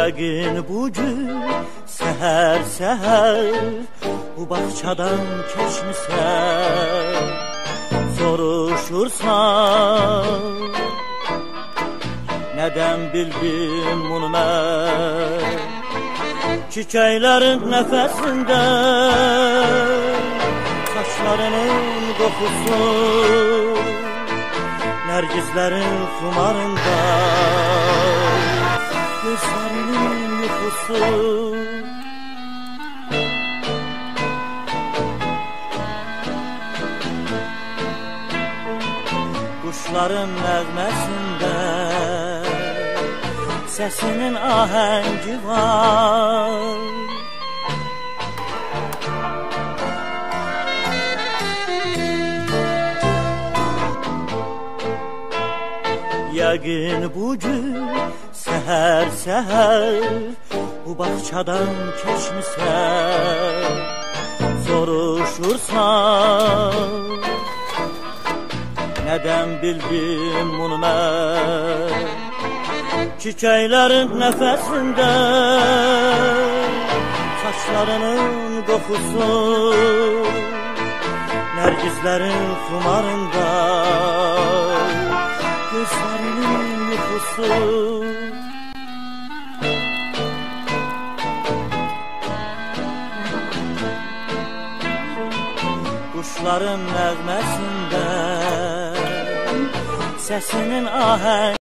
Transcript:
Yəqin bugün səhər-səhər bu bağçadan keçmisən, soruşursan nədən bildim bunu mən? Çiçəklərin nəfəsində, saçlarının qoxusu, nərgizlərin xumarında, gözlərinin yuxusu. Quşların nəğməsində səsinin ahəngi var. Yəqin bugün səhər-səhər bu bağçadan keçmisən, soruşursan nədən bildim bunu mən? Çiçəklərin nəfəsində, saçlarının qoxusu, nərgizlərin xumarında, gözlərinin yuxusu. Quşların nəğməsində səsinin ahəngi